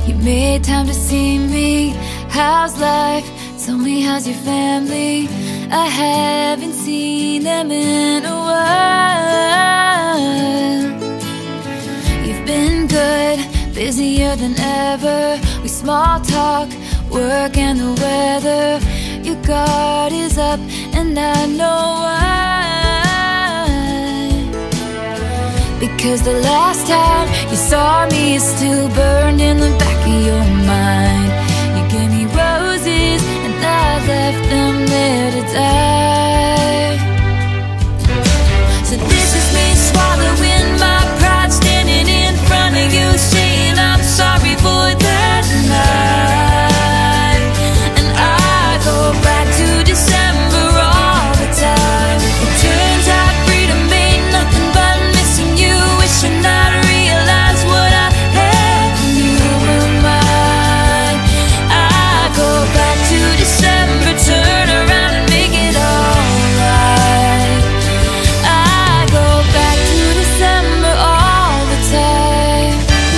You made time to see me. How's life? Tell me, how's your family? I haven't seen them in a while. You've been good, busier than ever. We small talk, work and the weather. Your guard is up and I know why. Because the last time you saw me is still burned in the back of your mind. You gave me roses and I left them there to die. So this is me swallowing my pride, standing in front of you, saying I'm sorry for that night. And I go back to December all the time. It turns out freedom ain't nothing but missing you. Wishin' I'd realized what I had when you were mine. I go back to December, turn around and make it alright. I go back to December all the time.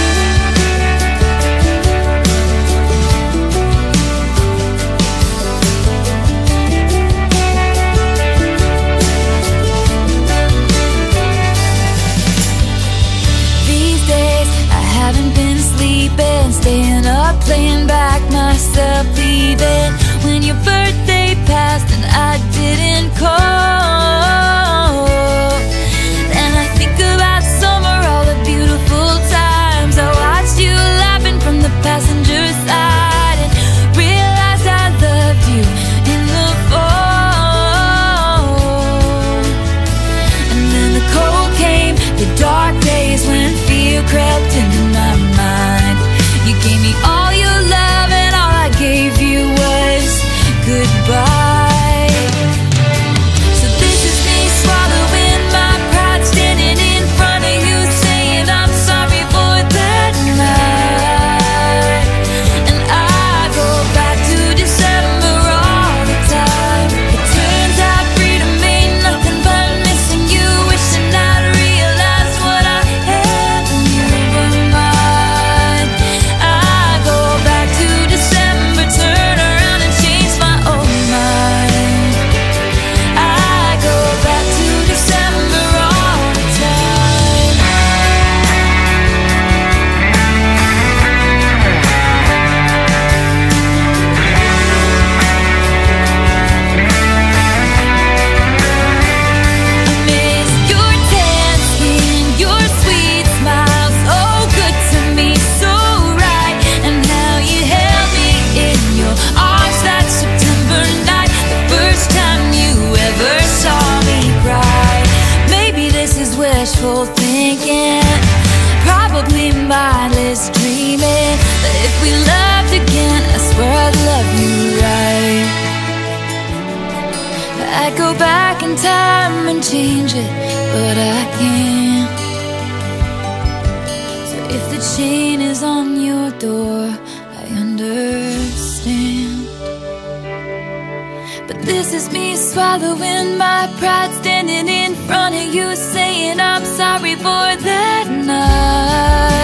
These days I haven't been sleeping, staying up, playing back myself, leavin. When your birthday passed and I didn't call, then I think about summer, all the beautiful times I watched you laughing from the passenger side, and realized I loved you in the fall. And then the cold came, the dark days when fear crept into my mind. You gave me all your love and all I gave you was goodbye. So this is me swallowing my pride, standing in front of you, saying I'm sorry for that night. And I go back to December all the time. It turns out freedom ain't nothing but missing you. Wishing I'd realized what I had when you were mine. I go back to December, turn around and change my own mind. I go back to December all the time. I miss your tan skin, your sweet smile, so good to me, so right. And how you held me in your arms that September night, the first time you ever saw me cry. Maybe this is wishful thinking, probably mindless dreaming, but if we loved again, I swear I'd love you right. I'd go back in time and change it, but I can't. So if the chain is on your door, I understand. But this is me swallowing my pride, standing in front of you, saying I'm sorry for that night.